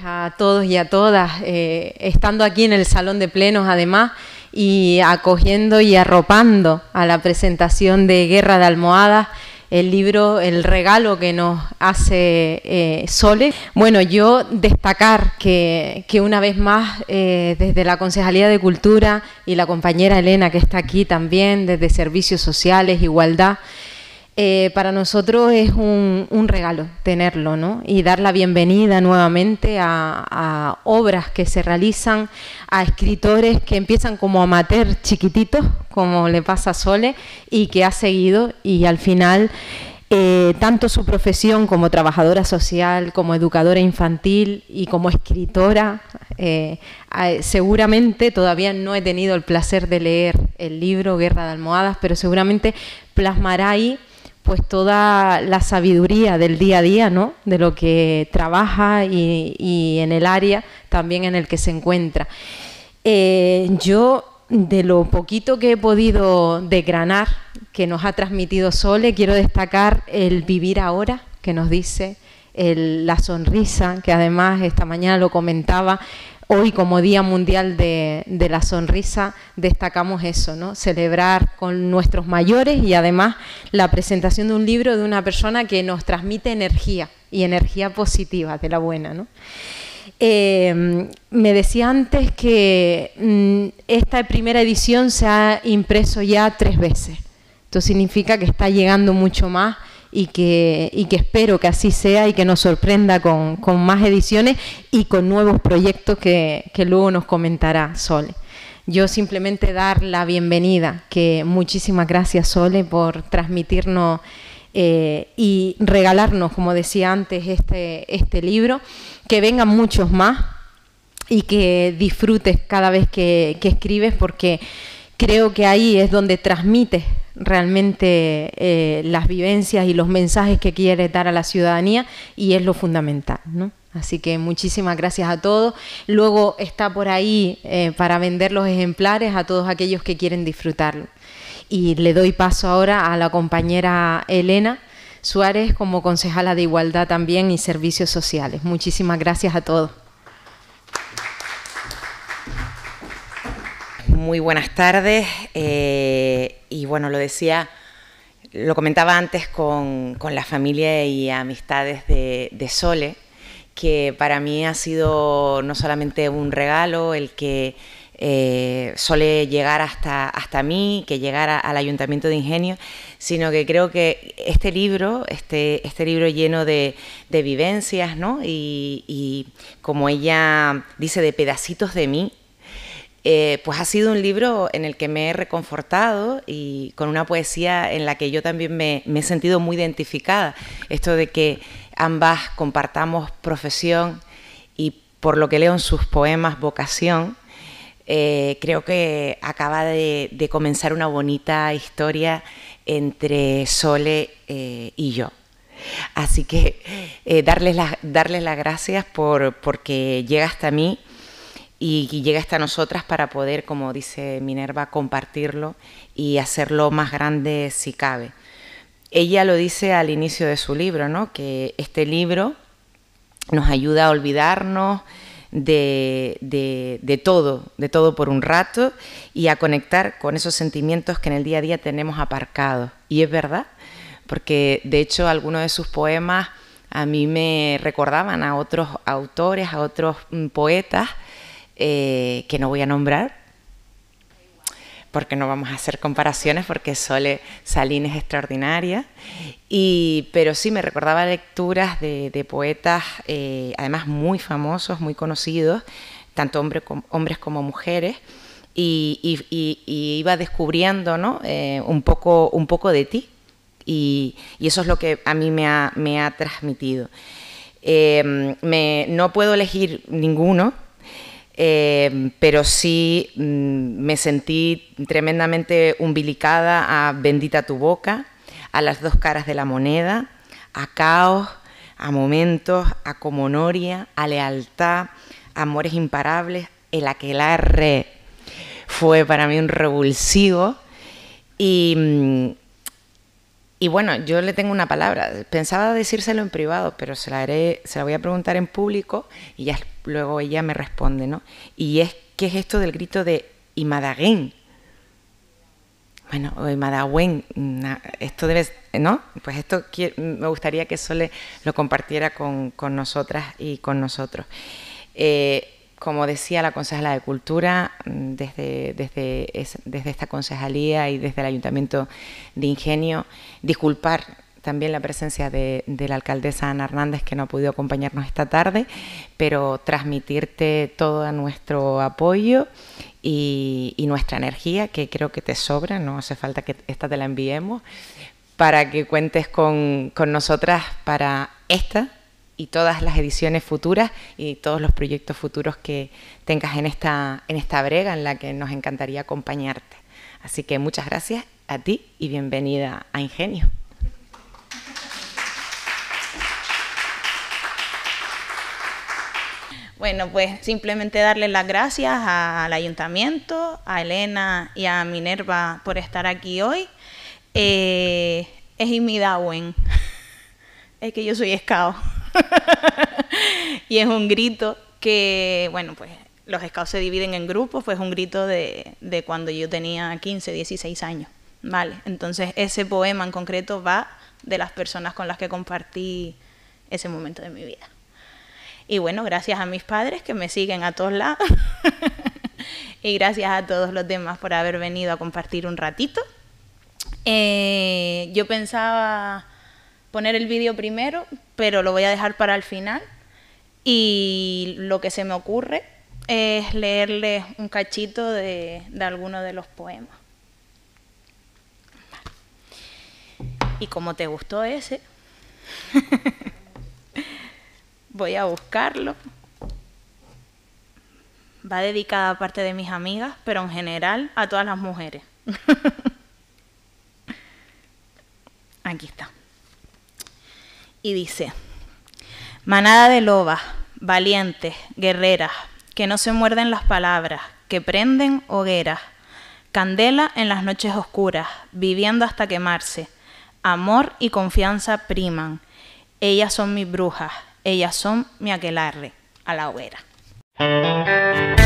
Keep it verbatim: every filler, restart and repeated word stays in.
a todos y a todas, eh, estando aquí en el Salón de Plenos además y acogiendo y arropando a la presentación de Guerra de Almohadas, el libro, el regalo que nos hace eh, Sole. Bueno, yo destacar que, que una vez más eh, desde la Concejalía de Cultura y la compañera Elena que está aquí también, desde Servicios Sociales, Igualdad, Eh, para nosotros es un, un regalo tenerlo, ¿no? Y dar la bienvenida nuevamente a, a obras que se realizan, a escritores que empiezan como amateur chiquititos, como le pasa a Sole, y que ha seguido y al final eh, tanto su profesión como trabajadora social, como educadora infantil y como escritora, eh, eh, seguramente todavía no he tenido el placer de leer el libro Guerra de Almohadas, pero seguramente plasmará ahí pues toda la sabiduría del día a día, ¿no? De lo que trabaja y, y en el área también en el que se encuentra. Eh, yo, de lo poquito que he podido desgranar que nos ha transmitido Sole, quiero destacar el vivir ahora, que nos dice, el, la sonrisa, que además esta mañana lo comentaba. Hoy, como Día Mundial de, de la Sonrisa, destacamos eso, ¿no? Celebrar con nuestros mayores y además la presentación de un libro de una persona que nos transmite energía y energía positiva, de la buena, ¿no? Eh, me decía antes que mmm, esta primera edición se ha impreso ya tres veces. Esto significa que está llegando mucho más y que, y que espero que así sea y que nos sorprenda con, con más ediciones y con nuevos proyectos que, que luego nos comentará Sole. Yo simplemente dar la bienvenida, que muchísimas gracias Sole por transmitirnos eh, y regalarnos, como decía antes, este, este libro, que vengan muchos más y que disfrutes cada vez que, que escribes, porque creo que ahí es donde transmites realmente eh, las vivencias y los mensajes que quieres dar a la ciudadanía y es lo fundamental, ¿no? Así que muchísimas gracias a todos. Luego está por ahí eh, para vender los ejemplares a todos aquellos que quieren disfrutarlo. Y le doy paso ahora a la compañera Elena Suárez como concejala de Igualdad también y Servicios Sociales. Muchísimas gracias a todos. Muy buenas tardes eh, y bueno, lo decía, lo comentaba antes con, con la familia y amistades de, de Sole, que para mí ha sido no solamente un regalo el que eh, Sole llegara hasta, hasta mí, que llegara al Ayuntamiento de Ingenio, sino que creo que este libro, este, este libro lleno de, de vivencias, ¿no? y, y como ella dice, de pedacitos de mí, Eh, pues ha sido un libro en el que me he reconfortado y con una poesía en la que yo también me, me he sentido muy identificada. Esto de que ambas compartamos profesión y, por lo que leo en sus poemas, vocación, eh, creo que acaba de, de comenzar una bonita historia entre Sole eh, y yo. Así que eh, darles, la, darles las gracias por, porque llega hasta mí y llega hasta nosotras para poder, como dice Minerva, compartirlo y hacerlo más grande si cabe. Ella lo dice al inicio de su libro, ¿no? Que este libro nos ayuda a olvidarnos de, de, de todo, de todo por un rato y a conectar con esos sentimientos que en el día a día tenemos aparcados. Y es verdad, porque de hecho algunos de sus poemas a mí me recordaban a otros autores, a otros poetas, Eh, que no voy a nombrar porque no vamos a hacer comparaciones, porque Sole Salín es extraordinaria, y, pero sí me recordaba lecturas de, de poetas eh, además muy famosos, muy conocidos, tanto hombre, com, hombres como mujeres, y, y, y, y iba descubriendo, ¿no? eh, un, poco, un poco de ti, y, y eso es lo que a mí me ha, me ha transmitido. Eh, me, no puedo elegir ninguno, Eh, pero sí mmm, me sentí tremendamente umbilicada a Bendita tu boca, a Las dos caras de la moneda, a Caos, a Momentos, a Comonoria, a Lealtad, a Amores imparables. El aquelarre fue para mí un revulsivo y, y bueno, yo le tengo una palabra. Pensaba decírselo en privado, pero se la, haré, se la voy a preguntar en público y ya luego ella me responde, ¿no? Y es, ¿qué es esto del grito de Imadaguen? Bueno, o Imadagüen, esto debe, ¿no? Pues esto me gustaría que Sole lo compartiera con, con nosotras y con nosotros. Eh, como decía la concejala de Cultura, desde, desde, desde esta concejalía y desde el Ayuntamiento de Ingenio, disculpar también la presencia de, de la alcaldesa Ana Hernández, que no ha podido acompañarnos esta tarde, pero transmitirte todo nuestro apoyo y, y nuestra energía, que creo que te sobra, no hace falta que esta te la enviemos, para que cuentes con, con nosotras para esta y todas las ediciones futuras y todos los proyectos futuros que tengas en esta, en esta brega en la que nos encantaría acompañarte. Así que muchas gracias a ti y bienvenida a Ingenio. Bueno, pues simplemente darle las gracias al Ayuntamiento, a Elena y a Minerva por estar aquí hoy. Eh, es Imidawen, es que yo soy scout. Y es un grito que, bueno, pues los scouts se dividen en grupos, pues un grito de, de cuando yo tenía quince, dieciséis años, ¿vale? Entonces ese poema en concreto va de las personas con las que compartí ese momento de mi vida. Y bueno, gracias a mis padres que me siguen a todos lados y gracias a todos los demás por haber venido a compartir un ratito. Eh, yo pensaba poner el vídeo primero, pero lo voy a dejar para el final y lo que se me ocurre es leerles un cachito de, de alguno de los poemas. Y como te gustó ese, voy a buscarlo. Va dedicada a parte de mis amigas, pero en general a todas las mujeres. Aquí está. Y dice: manada de lobas, valientes, guerreras, que no se muerden las palabras, que prenden hogueras, candela en las noches oscuras, viviendo hasta quemarse, amor y confianza priman. Ellas son mis brujas, ellas son mi aquelarre, a la hoguera.